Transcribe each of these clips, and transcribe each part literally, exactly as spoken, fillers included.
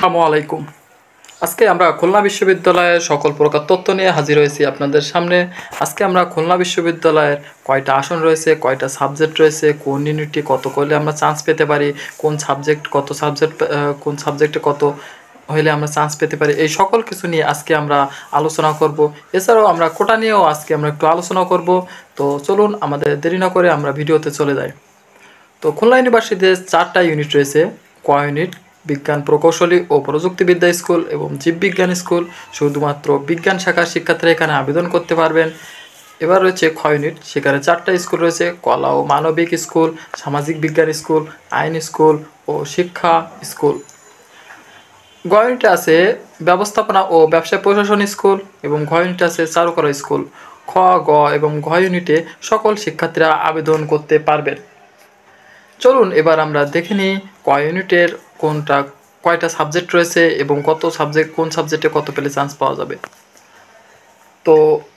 আসসালামু আলাইকুম। আজকে আমরা খুলনা বিশ্ববিদ্যালয়ের সকল প্রকার তথ্য নিয়ে হাজির হয়েছি আপনাদের সামনে। আজকে আমরা খুলনা বিশ্ববিদ্যালয়ের কয়টা আসন রয়েছে, কয়টা সাবজেক্ট রয়েছে, কোন ইউনিটে কত করলে আমরা চান্স পেতে পারি, কোন সাবজেক্ট কত সাবজেক্ট কোন সাবজেক্টে কত হইলে আমরা চান্স পেতে পারি, এই সকল কিছু নিয়ে আজকে আমরা আলোচনা করব। এছাড়াও আমরা কোটা নিয়েও আজকে আমরা একটু আলোচনা করব। তো চলুন আমাদের দেরি না করে আমরা ভিডিওতে চলে যাই। তো খুলনা ইউনিভার্সিটিতে চারটা ইউনিট রয়েছে। ক ইউনিট বিজ্ঞান প্রকৌশলী ও প্রযুক্তিবিদ্যা স্কুল এবং জীববিজ্ঞান স্কুল। শুধুমাত্র বিজ্ঞান শাখার শিক্ষার্থীরা এখানে আবেদন করতে পারবেন। এবার রয়েছে খ ইউনিট, সেখানে চারটা স্কুল রয়েছে: কলা ও মানবিক স্কুল, সামাজিক বিজ্ঞান স্কুল, আইন স্কুল ও শিক্ষা স্কুল। গ ইউনিটে আছে ব্যবস্থাপনা ও ব্যবসায় প্রশাসন স্কুল এবং ঘ ইউনিটে আছে চারুকলা স্কুল। খ, গ এবং ঘ ইউনিটে সকল শিক্ষার্থীরা আবেদন করতে পারবেন। চলুন এবার আমরা দেখে নিই ক ইউনিটের কোনটা কয়টা সাবজেক্ট রয়েছে এবং কত সাবজেক্ট কোন সাবজেক্টে কত পেলে চান্স পাওয়া যাবে। তো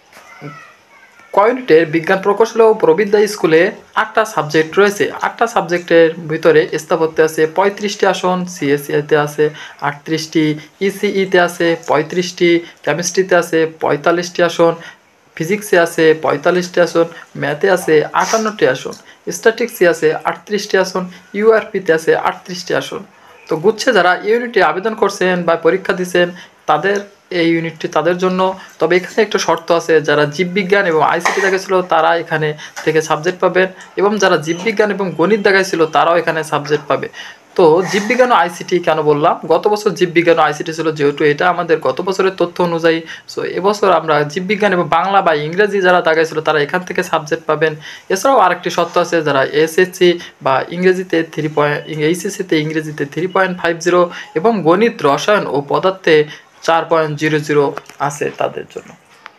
ক ইউনিটের বিজ্ঞান প্রকৌশল ও প্রবিদ্যা স্কুলে আটটা সাবজেক্ট রয়েছে। আটটা সাবজেক্টের ভিতরে স্থাপত্যে আছে পঁয়ত্রিশটি আসন, সিএসসিতে আছে আটত্রিশটি, ইসিইতে আছে পঁয়ত্রিশটি, কেমিস্ট্রিতে আছে পঁয়তাল্লিশটি আসন, ফিজিক্সে আছে পঁয়তাল্লিশটি আসন, ম্যাথে আছে আটান্নটি আসন, স্ট্যাটিক্সে আছে আটত্রিশটি আসন, ইউআরপিতে আছে আটত্রিশটি আসন। তো গুচ্ছে যারা ইউনিটে আবেদন করছেন বা পরীক্ষা দিচ্ছেন তাদের এই ইউনিটটি তাদের জন্য। তবে এখানে একটা শর্ত আছে, যারা জীববিজ্ঞান এবং আইসিটি দেখাইছিল তারা এখানে থেকে সাবজেক্ট পাবেন এবং যারা জীববিজ্ঞান এবং গণিত দেখাইছিল তারাও এখানে সাবজেক্ট পাবে। তো জীববিজ্ঞান ও আইসিটি কেন বললাম, গত বছর জীববিজ্ঞান ও আইসিটি ছিল, যেহেতু এটা আমাদের গত বছরের তথ্য অনুযায়ী। সো এবছর আমরা জীববিজ্ঞান এবং বাংলা বা ইংরেজি যারা দেখাইছিল তারা এখান থেকে সাবজেক্ট পাবেন। এছাড়াও আরেকটি শর্ত আছে, যারা এসএসসি বা ইংরেজিতে থ্রি পয়েন্ট এইচএসসিতে ইংরেজিতে থ্রি পয়েন্ট ফাইভ জিরো এবং গণিত, রসায়ন ও পদার্থে চার পয়েন্ট জিরো জিরো আছে তাদের জন্য।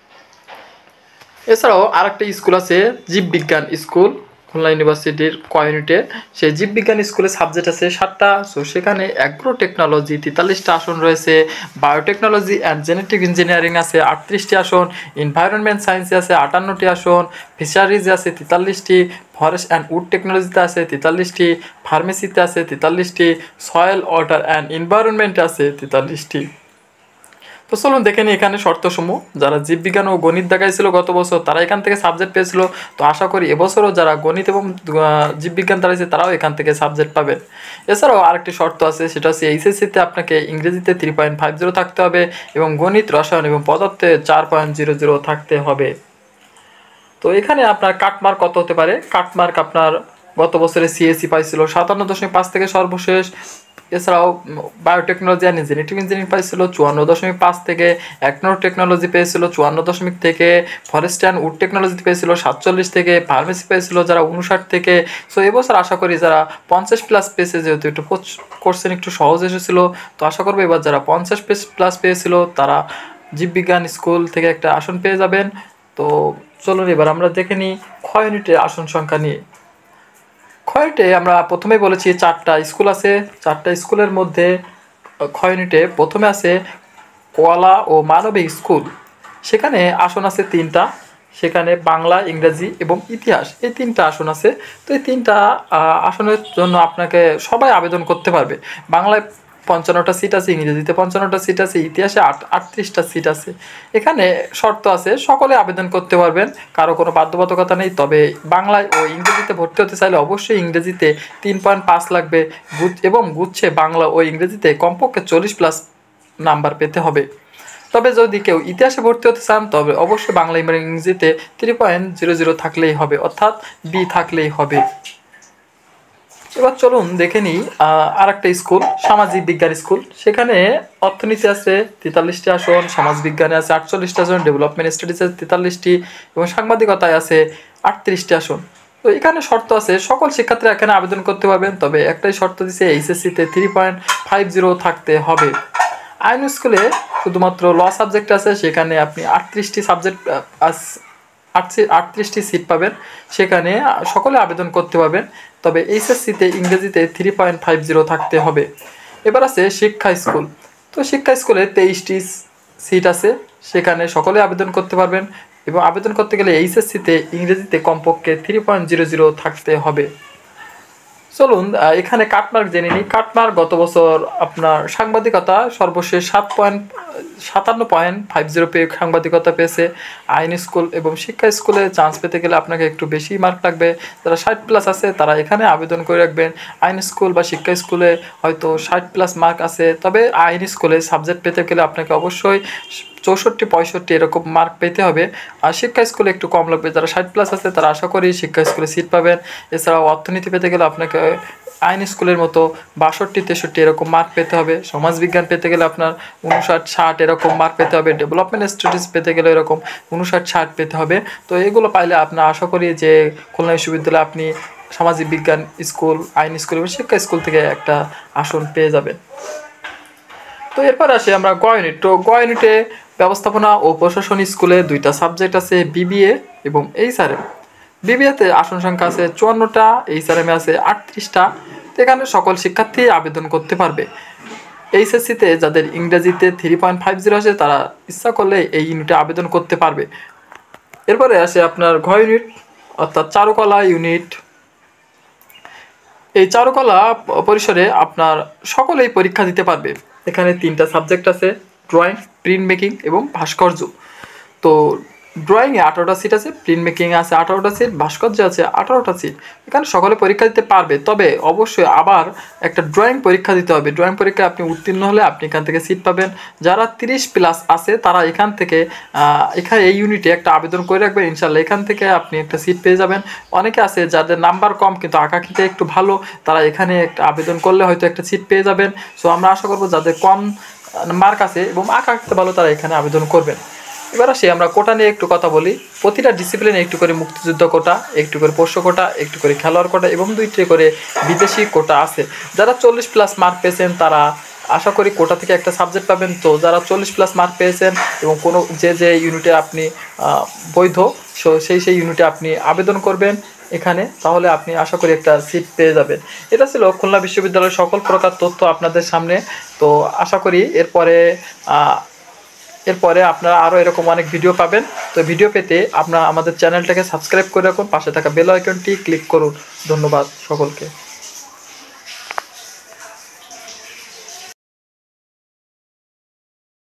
এছাড়াও আরেকটা স্কুল আছে জীববিজ্ঞান স্কুল খুলনা ইউনিভার্সিটির ক ইউনিটে। সেই জীববিজ্ঞান স্কুলে সাবজেক্ট আছে সাতটা। সো সেখানে অ্যাগ্রো টেকনোলজি তেতাল্লিশটা আসন রয়েছে, বায়োটেকনোলজি অ্যান্ড জেনেটিক ইঞ্জিনিয়ারিং আছে আটত্রিশটি আসন, এনভায়রনমেন্ট সায়েন্সে আছে আটান্নটি আসন, ফিশারিজে আছে তেতাল্লিশটি, ফরেস্ট অ্যান্ড উড টেকনোলজিতে আছে তেতাল্লিশটি, ফার্মেসিতে আছে তেতাল্লিশটি, সয়েল ওয়াটার অ্যান্ড এনভায়রনমেন্টে আছে তেতাল্লিশটি। তো চলুন দেখে নিই এখানে শর্তসমূহ। যারা জীববিজ্ঞান ও গণিত দেখাইছিল গত বছর তারা এখান থেকে সাবজেক্ট পেয়েছিল। তো আশা করি এবছরও যারা গণিত এবং জীববিজ্ঞান দেখাইছে তারাও এখান থেকে সাবজেক্ট পাবেন। এছাড়াও আরেকটি শর্ত আছে, সেটা হচ্ছে এইচএসসিতে আপনাকে ইংরেজিতে থ্রি পয়েন্ট ফাইভ জিরো থাকতে হবে এবং গণিত, রসায়ন এবং পদার্থে চার পয়েন্ট জিরো জিরো থাকতে হবে। তো এখানে আপনার কাটমার্ক কত হতে পারে? কাটমার্ক আপনার গত বছরে সিএসসি পাইছিল সাতান্ন দশমিক পাঁচ থেকে সর্বশেষ। এছাড়াও বায়োটেকনোলজি অ্যান্ড জেনেটিক ইঞ্জিনিয়ারিং পাইছিল চুয়ান্ন দশমিক পাঁচ থেকে, অ্যাগ্রো টেকনোলজি পেয়েছিল চুয়ান্ন দশমিক থেকে, ফরেস্ট অ্যান্ড উড টেকনোলজি পেয়েছিল সাতচল্লিশ থেকে, ফার্মেসি পেয়েছিল যারা উনষাট থেকে। সো এবছর আশা করি যারা পঞ্চাশ প্লাস পেয়েছে, যেহেতু একটু কোশ্চেন একটু সহজ এসেছিলো, তো আশা করবো এবার যারা পঞ্চাশ প্লাস পেয়েছিল তারা জীববিজ্ঞান স্কুল থেকে একটা আসন পেয়ে যাবেন। তো চলুন এবার আমরা দেখে নিই খ ইউনিটের আসন সংখ্যা নিয়ে। খ ইউনিটে আমরা প্রথমেই বলেছি চারটা স্কুল আছে। চারটা স্কুলের মধ্যে খ ইউনিটে প্রথমে আছে কলা ও মানবিক স্কুল, সেখানে আসন আছে তিনটা। সেখানে বাংলা, ইংরাজি এবং ইতিহাস, এই তিনটা আসন আছে। তো এই তিনটা আসনের জন্য আপনাকে সবাই আবেদন করতে পারবে। বাংলায় পঞ্চান্নটা সিট আছে, ইংরেজিতে পঞ্চান্নটা সিট আছে, ইতিহাসে আট আটত্রিশটা সিট আছে। এখানে শর্ত আছে, সকলে আবেদন করতে পারবেন, কারো কোনো বাধ্যবাধকতা নেই। তবে বাংলায় ও ইংরেজিতে ভর্তি হতে চাইলে অবশ্যই ইংরেজিতে তিন পয়েন্ট পাঁচ লাগবে এবং গুচ্ছে বাংলা ও ইংরেজিতে কমপক্ষে চল্লিশ প্লাস নাম্বার পেতে হবে। তবে যদি কেউ ইতিহাসে ভর্তি হতে চান তবে অবশ্যই বাংলা এবং ইংরেজিতে থ্রি পয়েন্ট জিরো জিরো থাকলেই হবে, অর্থাৎ বি থাকলেই হবে। এবার চলুন দেখে নিই আর একটা স্কুল, সামাজিক বিজ্ঞান স্কুল। সেখানে অর্থনীতি আছে তেতাল্লিশটি আসন, সমাজ বিজ্ঞানে আছে আটচল্লিশটি আসন, ডেভেলপমেন্ট স্টাডিজ আছে তেতাল্লিশটি এবং সাংবাদিকতায় আছে আটত্রিশটি আসন। তো এখানে শর্ত আছে, সকল শিক্ষার্থীরা এখানে আবেদন করতে পারবেন, তবে একটাই শর্ত দিচ্ছে এইচএসসিতে থ্রি পয়েন্ট ফাইভ জিরো থাকতে হবে। আইন স্কুলে শুধুমাত্র ল সাবজেক্ট আছে, সেখানে আপনি আটত্রিশটি সাবজেক্ট আটত্রিশটি সিট পাবেন, সেখানে সকলে আবেদন করতে পারবেন। তবে এইচএসসিতে ইংরেজিতে থ্রি পয়েন্ট ফাইভ জিরো থাকতে হবে। এবার আছে শিক্ষা স্কুল। তো শিক্ষা স্কুলে তেইশটি সিট আছে, সেখানে সকলে আবেদন করতে পারবেন এবং আবেদন করতে গেলে এইচএসসিতে ইংরেজিতে কমপক্ষে থ্রি পয়েন্ট জিরো জিরো থাকতে হবে। চলুন এখানে কাটমার্ক জেনে নিই। কাটমার্ক গত বছর আপনার সাংবাদিকতা সর্বশেষ সাত পয়েন্ট সাতান্ন পয়েন্ট ফাইভ জিরো পেয়ে সাংবাদিকতা পেয়েছে। আইন স্কুল এবং শিক্ষা স্কুলে চান্স পেতে গেলে আপনাকে একটু বেশি মার্ক লাগবে। যারা ষাট প্লাস আছে তারা এখানে আবেদন করে রাখবেন। আইন স্কুল বা শিক্ষা স্কুলে হয়তো ষাট প্লাস মার্ক আছে, তবে আইন স্কুলে সাবজেক্ট পেতে গেলে আপনাকে অবশ্যই চৌষট্টি পঁয়ষট্টি এরকম মার্ক পেতে হবে। আর শিক্ষা স্কুলে একটু কম লাগবে। যারা ষাট প্লাস আছে তারা আশা করি শিক্ষা স্কুলে সিট পাবেন। এছাড়াও অর্থনীতি পেতে গেলে আপনাকে আইন স্কুলের মতো বাষট্টি তেষট্টি এরকম মার্ক পেতে হবে। সমাজবিজ্ঞান পেতে গেলে আপনার উনষাট ষাট এরকম মার্ক পেতে হবে। ডেভেলপমেন্ট স্টাডিজ পেতে গেলে এরকম উনষাট ষাট পেতে হবে। তো এগুলো পাইলে আপনার আশা করি যে খুলনা বিশ্ববিদ্যালয়ে আপনি সামাজিক বিজ্ঞান স্কুল, আইন স্কুল এবং শিক্ষা স্কুল থেকে একটা আসন পেয়ে যাবেন। তো এরপর আসি আমরা গ ইউনিট। তো গ ইউনিটে ব্যবস্থাপনা ও প্রশাসন স্কুলে দুইটা সাবজেক্ট আছে, বিবিএ এবং এইচআরএম। বিবিএতে আসন সংখ্যা আছে চুয়ান্নটা, এইচআরএমে আছে আটত্রিশটা। তো এখানে সকল শিক্ষার্থী আবেদন করতে পারবে। এইচএসসিতে যাদের ইংরেজিতে থ্রি পয়েন্ট ফাইভ জিরো আছে তারা ইচ্ছা করলে এই ইউনিটে আবেদন করতে পারবে। এরপরে আসে আপনার ঘ ইউনিট অর্থাৎ চারুকলা ইউনিট। এই চারুকলা পরিসরে আপনার সকলেই পরীক্ষা দিতে পারবে। এখানে তিনটা সাবজেক্ট আছে, ড্রয়িং, প্রিন্ট মেকিং এবং ভাস্কর্য। তো ড্রয়িংয়ে আঠারোটা সিট আছে, প্রিন্ট মেকিংয়ে আছে আঠারোটা সিট, ভাস্কর্যে আছে আঠারোটা সিট। এখানে সকলে পরীক্ষা দিতে পারবে, তবে অবশ্যই আবার একটা ড্রয়িং পরীক্ষা দিতে হবে। ড্রয়িং পরীক্ষায় আপনি উত্তীর্ণ হলে আপনি এখান থেকে সিট পাবেন। যারা তিরিশ প্লাস আছে তারা এখান থেকে এখানে এই ইউনিটে একটা আবেদন করে রাখবেন, ইনশাল্লাহ এখান থেকে আপনি একটা সিট পেয়ে যাবেন। অনেকে আছে যাদের নাম্বার কম কিন্তু আঁকাখিতে একটু ভালো, তারা এখানে একটা আবেদন করলে হয়তো একটা সিট পেয়ে যাবেন। সো আমরা আশা করবো যাদের কম মার্ক আছে এবং আঁকাখিতে ভালো তারা এখানে আবেদন করবেন। এবার আসি আমরা কোটা নিয়ে একটু কথা বলি। প্রতিটা ডিসিপ্লিনে একটু করে মুক্তিযুদ্ধ কোটা, একটু করে পোষ্য কোটা, একটু করে খেলোয়াড় কোটা এবং দুইটি করে বিদেশি কোটা আছে। যারা চল্লিশ প্লাস মার্ক পেয়েছেন তারা আশা করি কোটা থেকে একটা সাবজেক্ট পাবেন। তো যারা চল্লিশ প্লাস মার্ক পেয়েছেন এবং কোনো যে যে ইউনিটে আপনি বৈধ সেই সেই ইউনিটে আপনি আবেদন করবেন এখানে, তাহলে আপনি আশা করি একটা সিট পেয়ে যাবেন। এটা ছিল খুলনা বিশ্ববিদ্যালয়ের সকল প্রকার তথ্য আপনাদের সামনে। তো আশা করি এরপরে এরপরে আপনারা আরও এরকম অনেক ভিডিও পাবেন। তো ভিডিও পেতে আপনারা আমাদের চ্যানেলটাকে সাবস্ক্রাইব করে রাখুন, পাশে থাকা বেল আইকনটি ক্লিক করুন। ধন্যবাদ সকলকে।